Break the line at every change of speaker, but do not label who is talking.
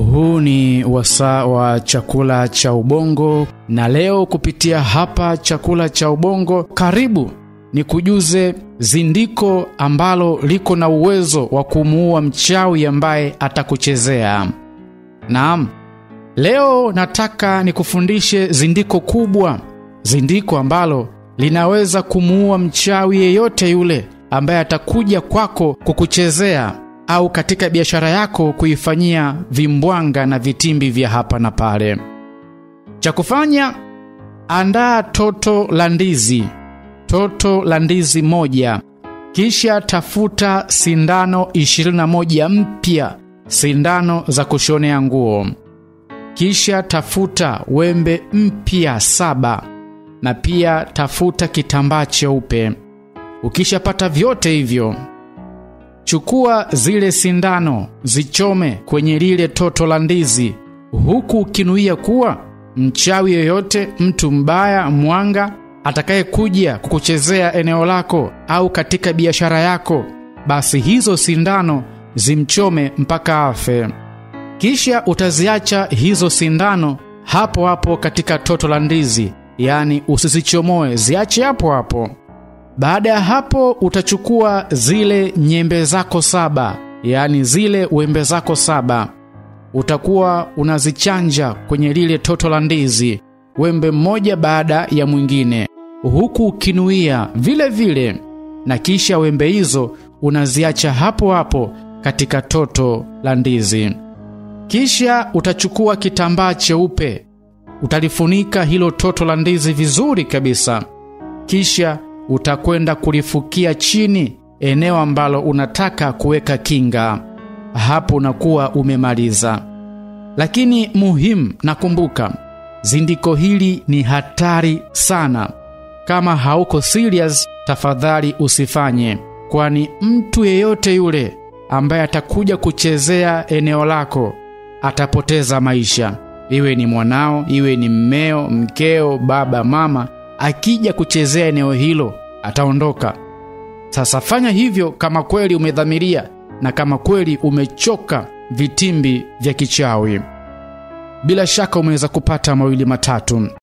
Huu ni wasaa wa chakula cha ubongo, na leo kupitia hapa chakula cha ubongo, karibu nikujuze zindiko ambalo liko na uwezo wa kumuua mchawi ambaye atakuchezea. Naam, leo nataka nikufundishe zindiko kubwa, zindiko ambalo linaweza kumuua mchawi yeyote yule ambaye atakuja kwako kukuchezea au katika biashara yako kuifanyia vimbwanga na vitimbi vya hapa na pale. Cha kufanya, andaa toto la ndizi. Toto la ndizi moja. Kisha tafuta sindano 21 mpya, sindano za kushonea nguo. Kisha tafuta wembe mpya 7, na pia tafuta kitambaa cheupe. Ukishapata vyote hivyo, chukua zile sindano, zichome kwenye lile toto la ndizi, huku ukinuia kuwa mchawi yoyote, mtu mbaya, mwanga atakayekuja kukuchezea eneo lako au katika biashara yako, basi hizo sindano zimchome mpaka afe. Kisha utaziacha hizo sindano hapo hapo katika toto la ndizi, yani usizichomoe, ziache hapo hapo. Baada ya hapo utachukua zile nyembe zako 7, yani zile wembe zako 7. Utakuwa unazichanja kwenye lile toto la ndizi, wembe mmoja baada ya mwingine, huku ukinuia vile vile, na kisha wembe hizo unaziacha hapo hapo katika toto la ndizi. Kisha utachukua kitambaa cheupe, utalifunika hilo toto la ndizi vizuri kabisa. Kisha utakwenda kulifukia chini eneo ambalo unataka kuweka kinga. Hapo unakuwa umemaliza. Lakini muhimu, nakumbuka, zindiko hili ni hatari sana. Kama hauko serious, tafadhali usifanye, kwani mtu yeyote yule ambaye atakuja kuchezea eneo lako atapoteza maisha. Iwe ni mwanao, iwe ni mmeo, mkeo, baba, mama, akija kuchezea eneo hilo ataondoka. Sasa fanya hivyo kama kweli umedhamiria na kama kweli umechoka vitimbi vya kichawi. Bila shaka umeweza kupata mawili matatu.